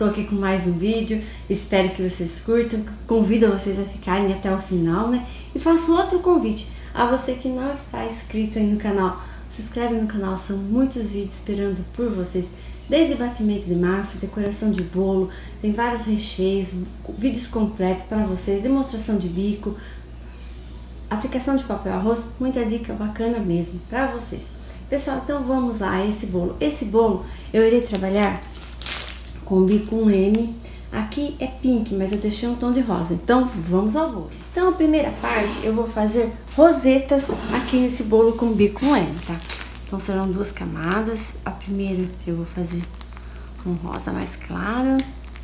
estou aqui com mais um vídeo, espero que vocês curtam, convido vocês a ficarem até o final, né? E faço outro convite a você que não está inscrito aí no canal, se inscreve no canal, são muitos vídeos esperando por vocês, desde batimento de massa, decoração de bolo, tem vários recheios, vídeos completos para vocês, demonstração de bico, aplicação de papel arroz, muita dica bacana mesmo para vocês. Pessoal, então vamos lá a esse bolo. Esse bolo eu irei trabalhar com bico 1M. Aqui é pink, mas eu deixei um tom de rosa. Então vamos ao bolo. Então a primeira parte eu vou fazer rosetas aqui nesse bolo com bico 1M, tá? Então serão duas camadas. A primeira eu vou fazer com rosa mais claro.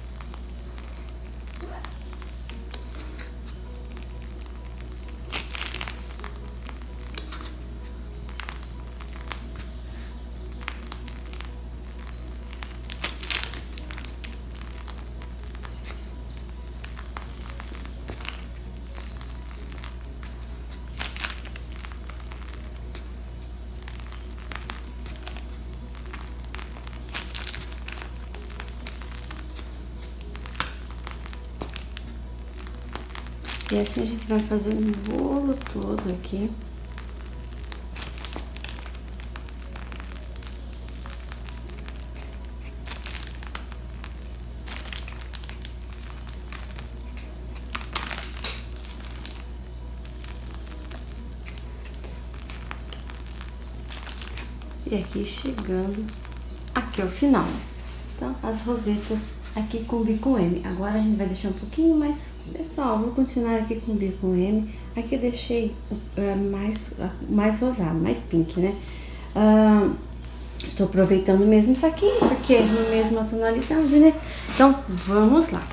E assim a gente vai fazendo o bolo todo aqui. E aqui chegando aqui ao final. Então, as rosetas aqui com bico M. Agora a gente vai deixar um pouquinho mais... Pessoal, vou continuar aqui com bico M. Aqui eu deixei mais rosado, mais pink, né? Estou aproveitando mesmo isso aqui, porque é na mesma tonalidade, né? Então, vamos lá.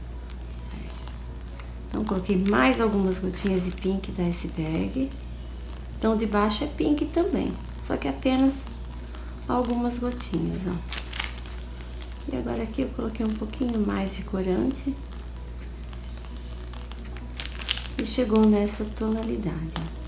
Então, coloquei mais algumas gotinhas de pink da iceberg. Então, de baixo é pink também, só que apenas algumas gotinhas, ó. E agora aqui eu coloquei um pouquinho mais de corante. E chegou nessa tonalidade, ó.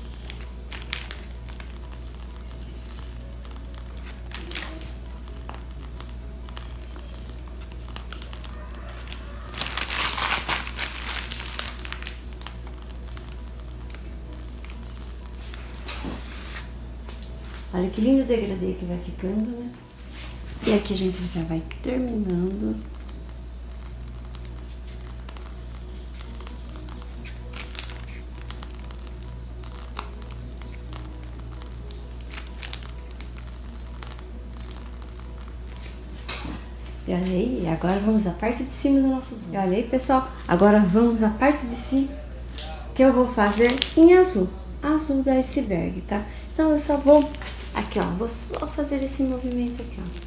Olha que lindo degradê que vai ficando, né? E aqui a gente já vai terminando. E olha aí, agora vamos à parte de cima do nosso bolo. E olha aí, pessoal, agora vamos à parte de cima, que eu vou fazer em azul. Azul da iceberg, tá? Então eu só vou, aqui ó, vou só fazer esse movimento aqui, ó.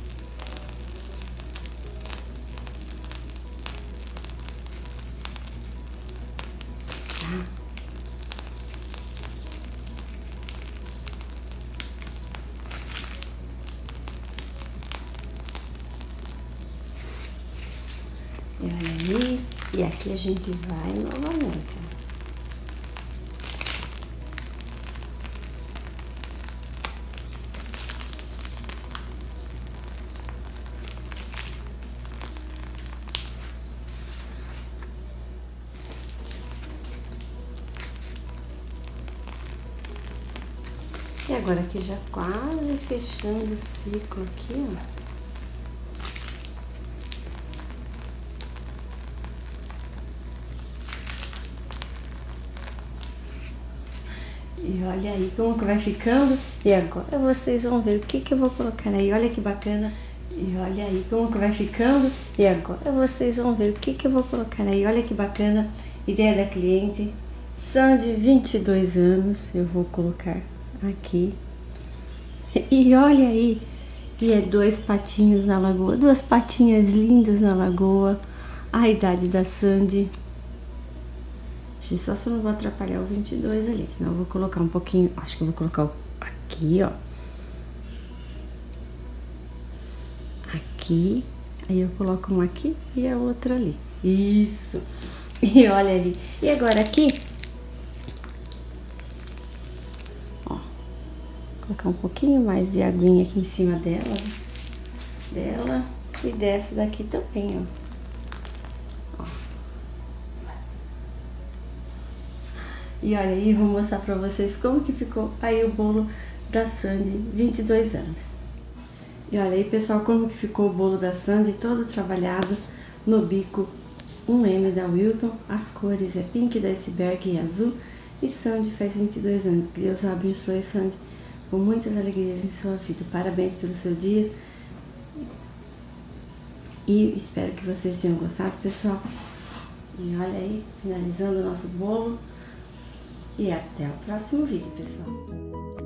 E olha aí, e aqui a gente vai novamente, ó. E agora aqui já quase fechando o ciclo aqui, ó. E olha aí como que vai ficando. E agora vocês vão ver o que que eu vou colocar aí. Olha que bacana. E olha aí como que vai ficando. E agora vocês vão ver o que que eu vou colocar aí. Olha que bacana. Ideia da cliente. Sandy, 22 anos. Eu vou colocar aqui. E olha aí. E é dois patinhos na lagoa. Duas patinhas lindas na lagoa. A idade da Sandy. Só se eu não vou atrapalhar o 22 ali, senão eu vou colocar um pouquinho, acho que eu vou colocar aqui, ó. Aqui, aí eu coloco um aqui e a outra ali. Isso! E olha ali. E agora aqui, ó, colocar um pouquinho mais de aguinha aqui em cima dela. E dessa daqui também, ó. E olha aí, vou mostrar pra vocês como que ficou aí o bolo da Sandy, 22 anos. E olha aí, pessoal, como que ficou o bolo da Sandy, todo trabalhado no bico 1M da Wilton. As cores é pink da Iceberg e azul. E Sandy faz 22 anos. Que Deus abençoe, Sandy, com muitas alegrias em sua vida. Parabéns pelo seu dia. E espero que vocês tenham gostado, pessoal. E olha aí, finalizando o nosso bolo. E até o próximo vídeo, pessoal.